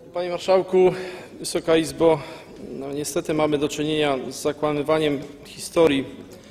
Panie Marszałku, Wysoka Izbo, niestety mamy do czynienia z zakłamywaniem historii.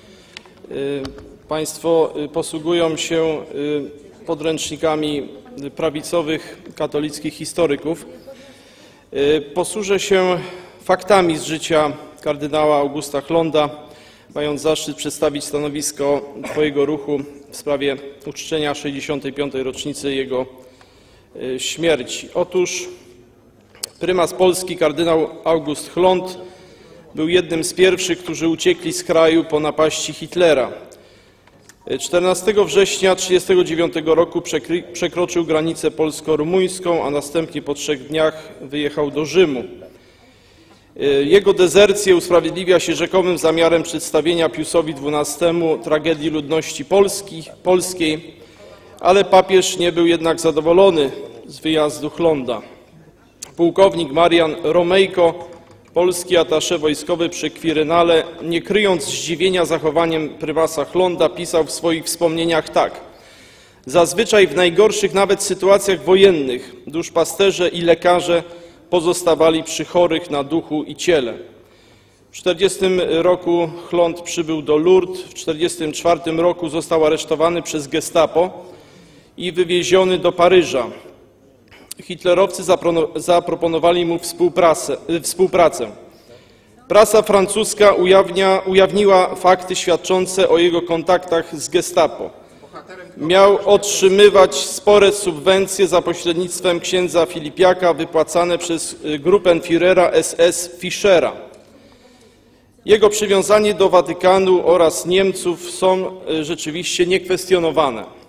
Państwo posługują się podręcznikami prawicowych, katolickich historyków. Posłużę się faktami z życia kardynała Augusta Chlonda, mając zaszczyt przedstawić stanowisko Twojego ruchu w sprawie uczczenia 65. rocznicy jego śmierci. Otóż prymas Polski kardynał August Chlond był jednym z pierwszych, którzy uciekli z kraju po napaści Hitlera. 14 września 1939 roku przekroczył granicę polsko-rumuńską, a następnie po 3 dniach wyjechał do Rzymu. Jego dezercję usprawiedliwia się rzekomym zamiarem przedstawienia Piusowi XII tragedii ludności polskiej, ale papież nie był jednak zadowolony z wyjazdu Chlonda. Pułkownik Marian Romejko, polski atasze wojskowy przy Kwirynale, nie kryjąc zdziwienia zachowaniem prymasa Chlonda, pisał w swoich wspomnieniach tak: zazwyczaj w najgorszych nawet sytuacjach wojennych duszpasterze i lekarze pozostawali przy chorych na duchu i ciele. W 1940 roku Chlond przybył do Lourdes, w 1944 roku został aresztowany przez Gestapo i wywieziony do Paryża. Hitlerowcy zaproponowali mu współpracę. Prasa francuska ujawniła fakty świadczące o jego kontaktach z Gestapo. Miał otrzymywać spore subwencje za pośrednictwem księdza Filipiaka wypłacane przez Gruppenführera SS Fischera. Jego przywiązanie do Watykanu oraz Niemców są rzeczywiście niekwestionowane.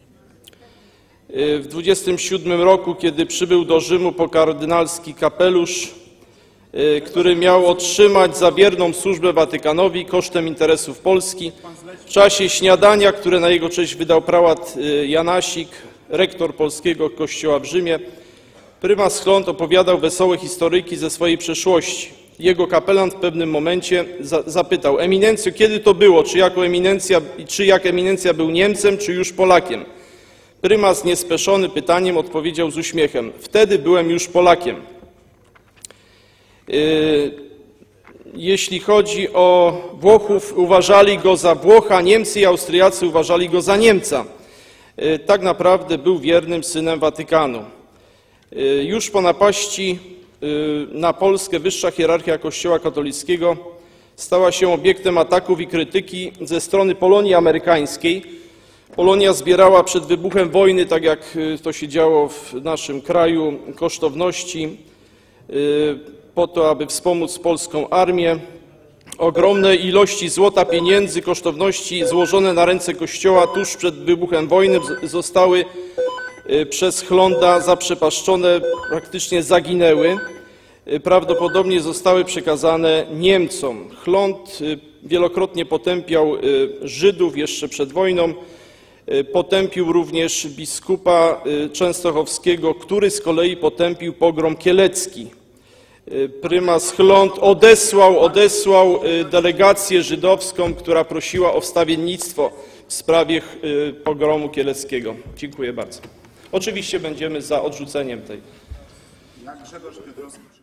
W 1927 roku, kiedy przybył do Rzymu po kardynalski kapelusz, który miał otrzymać za wierną służbę Watykanowi kosztem interesów Polski, w czasie śniadania, które na jego cześć wydał prałat Janasik, rektor polskiego kościoła w Rzymie, prymas Chlond opowiadał wesołe historyjki ze swojej przeszłości. Jego kapelan w pewnym momencie zapytał: eminencjo, kiedy to było? Czy jak eminencja był Niemcem, czy już Polakiem? Prymas, niespeszony pytaniem, odpowiedział z uśmiechem: wtedy byłem już Polakiem. Jeśli chodzi o Włochów, uważali go za Włocha, Niemcy i Austriacy uważali go za Niemca. Tak naprawdę był wiernym synem Watykanu. Już po napaści na Polskę wyższa hierarchia Kościoła katolickiego stała się obiektem ataków i krytyki ze strony Polonii amerykańskiej. Polonia zbierała przed wybuchem wojny, tak jak to się działo w naszym kraju, kosztowności po to, aby wspomóc polską armię. Ogromne ilości złota, pieniędzy, kosztowności złożone na ręce Kościoła tuż przed wybuchem wojny zostały przez Chlonda zaprzepaszczone, praktycznie zaginęły. Prawdopodobnie zostały przekazane Niemcom. Chlond wielokrotnie potępiał Żydów jeszcze przed wojną. Potępił również biskupa częstochowskiego, który z kolei potępił pogrom kielecki. Prymas Chlond odesłał delegację żydowską, która prosiła o wstawiennictwo w sprawie pogromu kieleckiego. Dziękuję bardzo. Oczywiście będziemy za odrzuceniem tej.